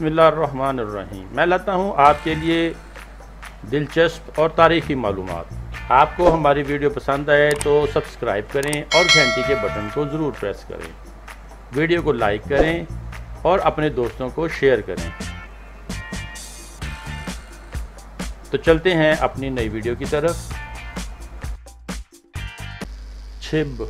बिस्मिल्लाहिर्रहमानिर्रहीम। मैं लाता हूँ आपके लिए दिलचस्प और तारीख़ी मालूमात। आपको हमारी वीडियो पसंद आए तो सब्सक्राइब करें और घंटी के बटन को ज़रूर प्रेस करें। वीडियो को लाइक करें और अपने दोस्तों को शेयर करें। तो चलते हैं अपनी नई वीडियो की तरफ। छिब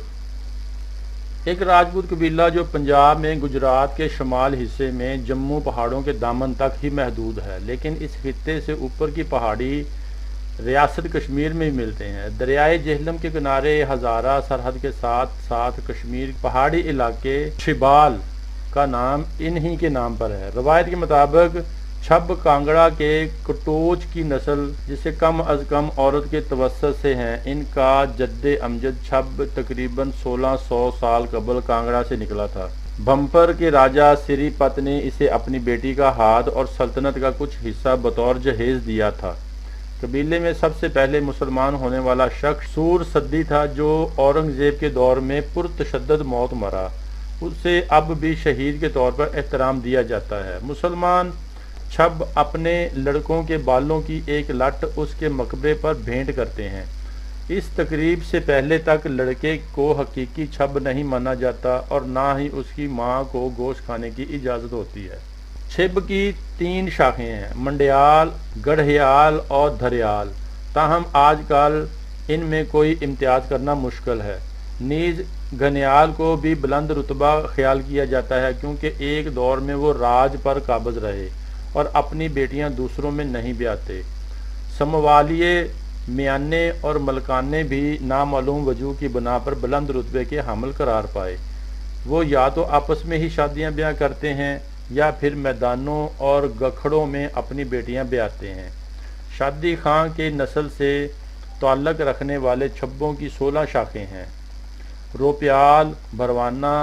एक राजपूत कबीला जो पंजाब में गुजरात के शुमाल हिस्से में जम्मू पहाड़ों के दामन तक ही महदूद है, लेकिन इस खित्ते से ऊपर की पहाड़ी रियासत कश्मीर में भी मिलते हैं। दरियाए जेहलम के किनारे हज़ारा सरहद के साथ साथ कश्मीर पहाड़ी इलाके छिबाल का नाम इन्हीं के नाम पर है। रवायत के मुताबिक छब कांगड़ा के कटोच की नस्ल, जिसे कम अज़ कम औरत के तवस्सुत से हैं, इनका जद्दे अमजद छब तकरीबन 1600 साल कबल कांगड़ा से निकला था। भंपर के राजा सिरीपत ने इसे अपनी बेटी का हाथ और सल्तनत का कुछ हिस्सा बतौर जहेज दिया था। कबीले में सबसे पहले मुसलमान होने वाला शख्स सूर सद्दी था, जो औरंगजेब के दौर में पुरतशद्दद मौत मरा। उसे अब भी शहीद के तौर पर एहतराम दिया जाता है। मुसलमान छब अपने लड़कों के बालों की एक लट उसके मकबरे पर भेंट करते हैं। इस तकरीब से पहले तक लड़के को हकीकी छब नहीं माना जाता और ना ही उसकी माँ को गोश्त खाने की इजाज़त होती है। छिब की 3 शाखें हैं, मंडियाल, गढ़याल और धरियाल। ताहम आजकल इनमें कोई इम्तियाज़ करना मुश्किल है। नीज घनियाल को भी बुलंद रुतबा ख्याल किया जाता है, क्योंकि एक दौर में वो राज पर काबिज रहे और अपनी बेटियां दूसरों में नहीं ब्याहते। समवालिये, मियाने और मलकाने भी नामालूम वजूह की बना पर बुलंद रुतबे के हामिल करार पाए। वो या तो आपस में ही शादियां ब्याह करते हैं या फिर मैदानों और गखड़ों में अपनी बेटियां ब्याहते हैं। शादी खां के नस्ल से ताल्लुक़ रखने वाले छब्बों की 16 शाखें हैं। रोप्याल, भरवाना,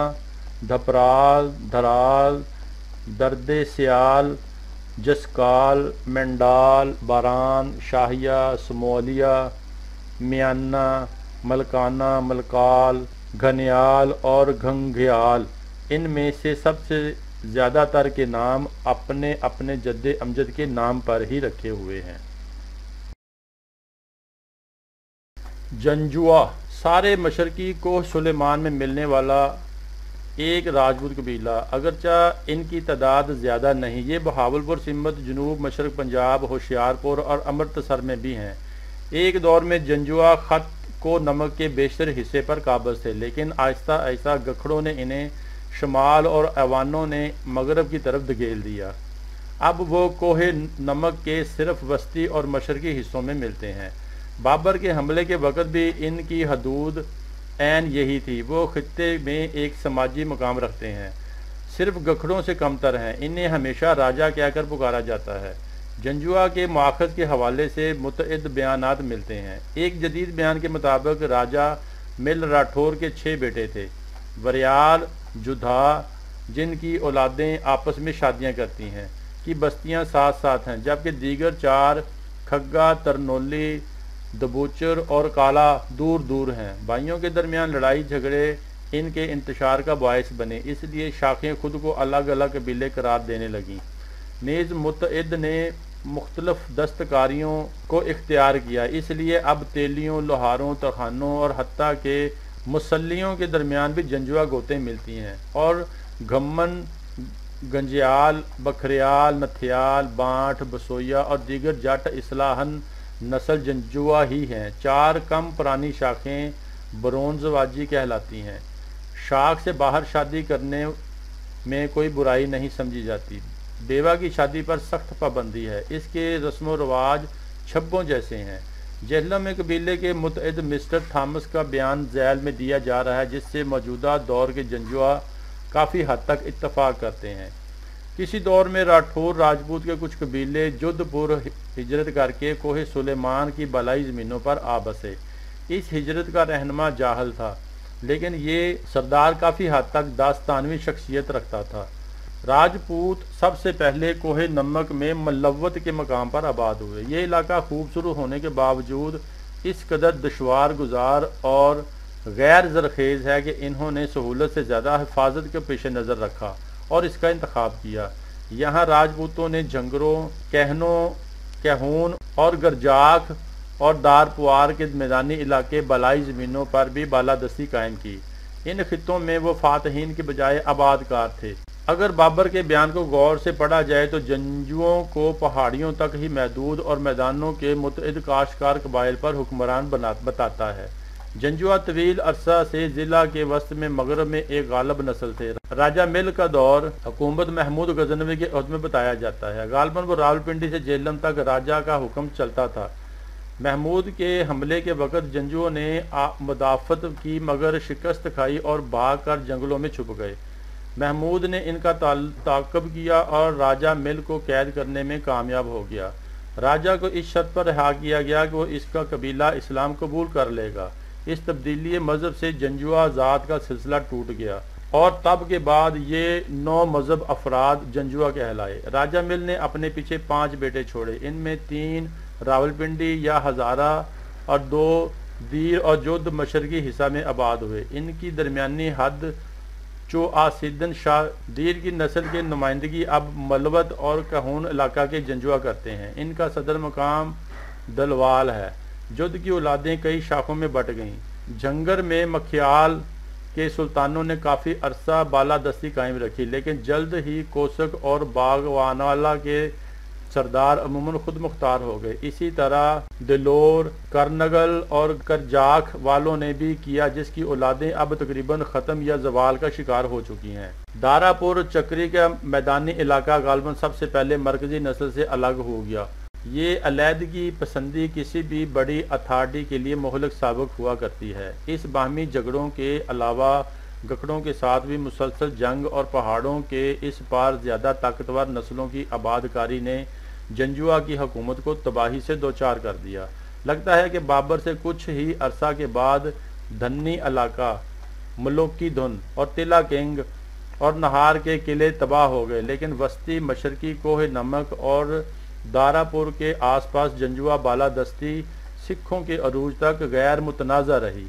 धपराल, धराल, दर्दे सियाल, जसकाल, मंडाल, बारान, शाहिया, समोलिया, मियाना, मलकाना, मलकाल, घनियाल और घंघियाल। इनमें से सबसे ज़्यादातर के नाम अपने अपने जद्दे अमजद के नाम पर ही रखे हुए हैं। जंजुआ सारे मशरकी कोह सुलेमान में मिलने वाला एक राजपूत कबीला, अगरचा इनकी तादाद ज़्यादा नहीं। ये बहावलपुर, सिमत, जनूब मशरक पंजाब, होशियारपुर और अमृतसर में भी हैं। एक दौर में जंजुआ ख़त को नमक के बेशतर हिस्से पर काबिज थे, लेकिन आहिस्ता आहिस्ता गखड़ों ने इन्हें शुमाल और ऐवानों ने मगरब की तरफ धकेल दिया। अब वो कोहे नमक के सिर्फ वस्ती और मशरकी हिस्सों में मिलते हैं। बाबर के हमले के वक़्त भी इनकी हदूद ऐन यही थी। वो खित्ते में एक समाजी मकाम रखते हैं, सिर्फ गखड़ों से कमतर हैं। इन्हें हमेशा राजा कहकर पुकारा जाता है। जंजुआ के माखज़ के हवाले से मुतअद्दिद बयानात मिलते हैं। एक जदीद बयान के मुताबिक राजा मिल राठौर के 6 बेटे थे। वरियाल, जुधा, जिनकी औलादें आपस में शादियां करती हैं, की बस्तियां साथ साथ हैं, जबकि दीगर 4 खग्गा, तरनोली, दबूचर और काला दूर दूर हैं। भाइयों के दरमियान लड़ाई झगड़े इनके इंतशार का बायस बने, इसलिए शाखें खुद को अलग अलग कबीले करार देने लगीं। नीज़ मुतअद्दिद ने मुख्तलिफ दस्तकारियों को इख्तियार किया, इसलिए अब तेलियों, लोहारों, तरखानों और हत्ता के मुसल्लियों के दरमियान भी जंजुआ गोतें मिलती हैं। और घम्मन, गंजियाल, बखरियाल, नथियाल, बाँठ, बसोइया और दीगर जट इस्लाहन नस्ल जंजुआ ही हैं। 4 कम पुरानी शाखें ब्रोंज़वाजी कहलाती हैं। शाख से बाहर शादी करने में कोई बुराई नहीं समझी जाती। बेवा की शादी पर सख्त पाबंदी है। इसके रस्म व रवाज छब्बों जैसे हैं। जेहलम में कबीले के मुतअद्दिद मिस्टर थॉमस का बयान झैल में दिया जा रहा है, जिससे मौजूदा दौर के जंजुआ काफ़ी हद तक इत्तफाक करते हैं। किसी दौर में राठौर राजपूत के कुछ कबीले जोधपुर हिजरत करके कोहे सुलेमान की बलाई ज़मीनों पर आ बसे। इस हिजरत का रहनुमा जाहल था, लेकिन ये सरदार काफ़ी हद तक दास्तानवी शख्सियत रखता था। राजपूत सबसे पहले कोहे नमक में मलवत के मकाम पर आबाद हुए। ये इलाका खूबसूरत होने के बावजूद इस कदर दुश्वार गुजार और गैर ज़रखेज़ है कि इन्होंने सहूलत से ज़्यादा हिफाजत के पेश नज़र रखा और इसका इंतखाब किया। یہاں راجپوتوں نے جھنگروں، کہنوں، کہون اور گرجاک اور دارپوار کے میدانی علاقے بالائی زمینوں پر بھی بالادستی قائم کی۔ ان خطوں میں وہ فاتحین کے بجائے آباد کار تھے۔ اگر بابر کے بیان کو غور سے پڑھا جائے تو جنگجوؤں کو پہاڑیوں تک ہی محدود اور میدانوں کے متعدد کاشتکار قبائل پر حکمران بتاتا ہے۔ جنجوا طویل عرصہ سے ضلع کے وسط میں مغرب میں ایک غالب نسل تھے۔ راجہ مل کا دور حکومت محمود غزنوی کے عہد میں بتایا جاتا ہے۔ غالباً وہ راولپنڈی سے جہلم تک راجہ کا حکم چلتا تھا۔ محمود کے حملے کے وقت جنگجوؤں نے مدافعت کی مگر شکست کھائی اور بھاگ کر جنگلوں میں چھپ گئے۔ محمود نے ان کا تعاقب کیا اور راجہ مل کو قید کرنے میں کامیاب ہو گیا۔ راجہ کو اس شرط پر رہا کیا گیا کہ وہ اس کا قبیلہ اسلام قبول کر لے گا۔ اس تبدیلی مذہب سے جنجوا ذات کا سلسلہ ٹوٹ گیا اور تب کے بعد یہ 9 مذہب افراد جنجوا کہلائے۔ راجہ مل نے اپنے پیچھے 5 بیٹے چھوڑے، ان میں 3 راولپنڈی یا ہزارہ اور 2 دیر اور جودھ مشرقی حصہ میں آباد ہوئے۔ ان کی درمیانی حد چوآسیدن شاہ دیر کی نسل کے نمائندگی اب ملوت اور کہون علاقہ کے جنجوا کرتے ہیں۔ ان کا صدر مقام دلوال ہے۔ جودھ کی اولادیں کئی شاخوں میں بٹ گئیں۔ جھنگر میں مکھیال کے سلطانوں نے کافی عرصہ بالادستی قائم رکھی، لیکن جلد ہی کوسک اور باگوانوالا کے سردار عموماً خود مختار ہو گئے۔ اسی طرح دلور، کرنگل اور کرجاک والوں نے بھی کیا، جس کی اولادیں اب تقریباً ختم یا زوال کا شکار ہو چکی ہیں۔ دارا پور چکری کا میدانی علاقہ غالباً سب سے پہلے مرکزی نسل سے الگ ہو گیا۔ یہ علیحدگی پسندی کسی بھی بڑی اتھارٹی کے لیے مہلک ثابت ہوا کرتی ہے۔ اس باہمی جھگڑوں کے علاوہ گکڑوں کے ساتھ بھی مسلسل جنگ اور پہاڑوں کے اس پار زیادہ طاقتور نسلوں کی آباد کاری نے جنجوا کی حکومت کو تباہی سے دوچار کر دیا۔ لگتا ہے کہ بابر سے کچھ ہی عرصہ کے بعد دھنی علاقہ، ملوکی دھن اور تلا کنگ اور نہار کے قلعے تباہ ہو گئے، لیکن وسطی مشرقی کوہ نمک اور دارا پور کے آس پاس جنجوا بالادستی سکھوں کے عروج تک غیر متنازع رہی،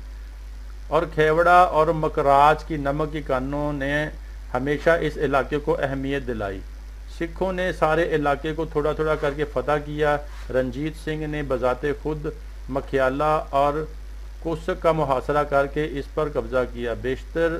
اور کھیوڑا اور مکراج کی نمک کی کانوں نے ہمیشہ اس علاقے کو اہمیت دلائی۔ سکھوں نے سارے علاقے کو تھوڑا تھوڑا کر کے فتح کیا۔ رنجیت سنگھ نے بذات خود مکھیالہ اور کوسک کا محاصرہ کر کے اس پر قبضہ کیا۔ بیشتر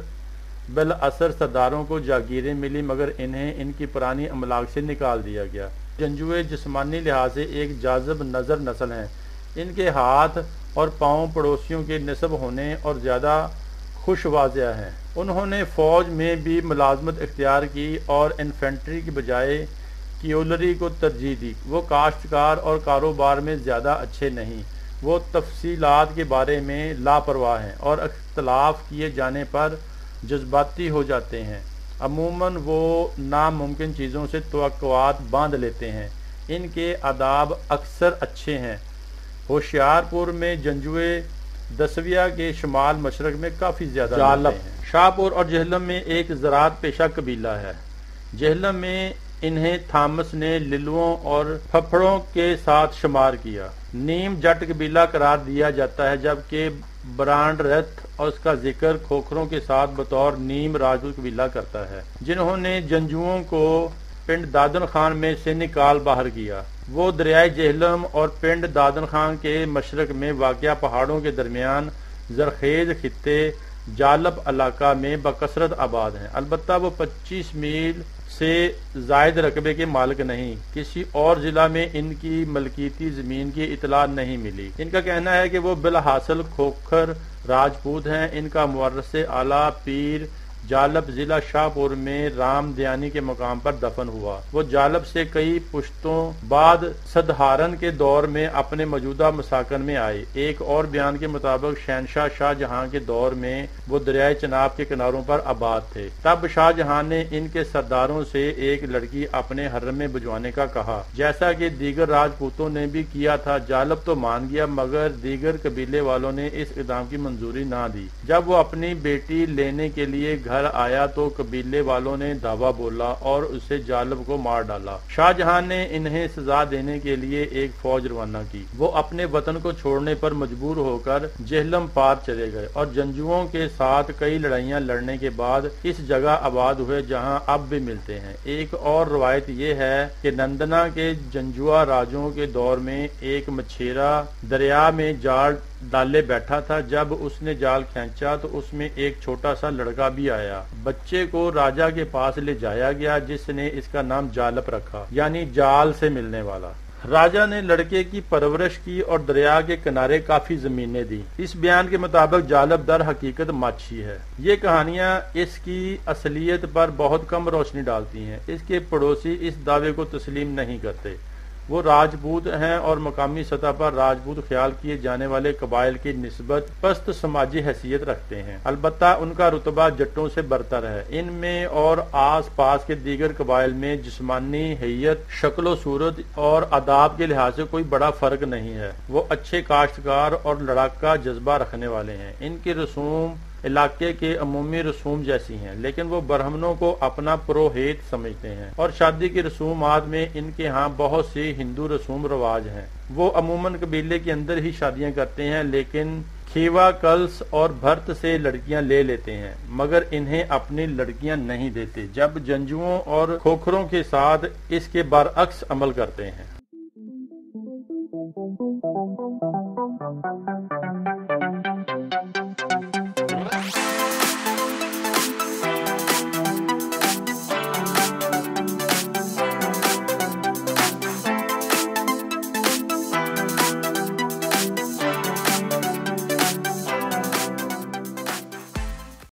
بالاثر سرداروں کو جاگیریں ملی، مگر انہیں ان کی پرانی املاک سے نکال دیا گیا۔ جنجوے جسمانی لحاظ سے ایک جاذب نظر نسل ہیں۔ ان کے ہاتھ اور پاؤں پڑوسیوں کے نسب ہونے اور زیادہ خوش واضح ہیں۔ انہوں نے فوج میں بھی ملازمت اختیار کی اور انفینٹری کی بجائے کیولری کو ترجیح دی۔ وہ کاشتکار اور کاروبار میں زیادہ اچھے نہیں۔ وہ تفصیلات کے بارے میں لاپرواہ ہیں اور اختلاف کیے جانے پر جذباتی ہو جاتے ہیں۔ عموماً وہ ناممکن چیزوں سے توقعات باندھ لیتے ہیں۔ ان کے آداب اکثر اچھے ہیں۔ ہوشیارپور میں جنجوے دسویہ کے شمال مشرق میں کافی زیادہ ملتے ہیں۔ شاہپور اور جہلم میں ایک زراعت پیشہ قبیلہ ہے۔ جہلم میں انہیں تھامس نے للووں اور پھپھڑوں کے ساتھ شمار کیا۔ نیم جٹ قبیلہ قرار دیا جاتا ہے، جبکہ برانڈ رتھ اور اس کا ذکر کھوکھروں کے ساتھ بطور نیم راجپوت قبیلہ کرتا ہے، جنہوں نے جنجوؤں کو پنڈ دادن خان میں سے نکال باہر کیا۔ وہ دریائے جہلم اور پنڈ دادن خان کے مشرق میں واقع پہاڑوں کے درمیان زرخیز خطے جالب علاقہ میں بکثرت آباد ہیں۔ البتہ وہ 25 میل سے زائد رقبے کے مالک نہیں۔ کسی اور ضلع میں ان کی ملکیتی زمین کی اطلاع نہیں ملی۔ ان کا کہنا ہے کہ وہ بالحاصل کھوکھر راجپوت ہیں۔ ان کا مورث اعلیٰ پیر جالب ضلع شاہپور میں رام دیانی کے مقام پر دفن ہوا۔ وہ جالب سے کئی پشتوں بعد سدھارن کے دور میں اپنے موجودہ مساکن میں آئے۔ ایک اور بیان کے مطابق شہنشاہ شاہ جہاں کے دور میں وہ دریائے چناب کے کناروں پر آباد تھے۔ تب شاہ جہاں نے ان کے سرداروں سے ایک لڑکی اپنے حرم میں بھجوانے کا کہا، جیسا کہ دیگر راجپوتوں نے بھی کیا تھا۔ جالب تو مان گیا، مگر دیگر قبیلے والوں نے اس اقدام کی منظوری نہ دی۔ جب وہ اپنی بیٹی لینے کے لیے گھر آیا تو قبیلے والوں نے دھاوا بولا اور اسے جالب کو مار ڈالا۔ شاہجہاں نے انہیں سزا دینے کے لیے ایک فوج روانہ کی۔ وہ اپنے وطن کو چھوڑنے پر مجبور ہو کر جہلم پار چلے گئے اور جنگجوؤں کے ساتھ کئی لڑائیاں لڑنے کے بعد اس جگہ آباد ہوئے جہاں اب بھی ملتے ہیں۔ ایک اور روایت یہ ہے کہ نندنا کے جنجوا راجوں کے دور میں ایک مچھیرا دریا میں جال ڈالے بیٹھا تھا۔ جب اس نے جال کھینچا تو اس میں ایک چھوٹا سا لڑکا بھی آیا۔ بچے کو راجا کے پاس لے جایا گیا جس نے اس کا نام جالپ رکھا، یعنی جال سے ملنے والا۔ راجا نے لڑکے کی پرورش کی اور دریا کے کنارے کافی زمینیں دی۔ اس بیان کے مطابق جالب در حقیقت ماچھی ہے۔ یہ کہانیاں اس کی اصلیت پر بہت کم روشنی ڈالتی ہیں۔ اس کے پڑوسی اس دعوے کو تسلیم نہیں کرتے۔ وہ راجپوت ہیں اور مقامی سطح پر راجپوت خیال کیے جانے والے قبائل کی نسبت پست سماجی حیثیت رکھتے ہیں، البتہ ان کا رتبہ جٹوں سے برتر ہے۔ ان میں اور آس پاس کے دیگر قبائل میں جسمانی حیت، شکل و صورت اور آداب کے لحاظ سے کوئی بڑا فرق نہیں ہے۔ وہ اچھے کاشتکار اور لڑاکا جذبہ رکھنے والے ہیں۔ ان کے رسوم علاقے کے عمومی رسوم جیسی ہیں، لیکن وہ برہمنوں کو اپنا پروہیت سمجھتے ہیں اور شادی کی رسومات میں ان کے ہاں بہت سی ہندو رسوم رواج ہیں۔ وہ عموماً قبیلے کے اندر ہی شادیاں کرتے ہیں، لیکن کھیوا، کلس اور بھرت سے لڑکیاں لے لیتے ہیں، مگر انہیں اپنی لڑکیاں نہیں دیتے، جب جنجوؤں اور کھوکھروں کے ساتھ اس کے برعکس عمل کرتے ہیں۔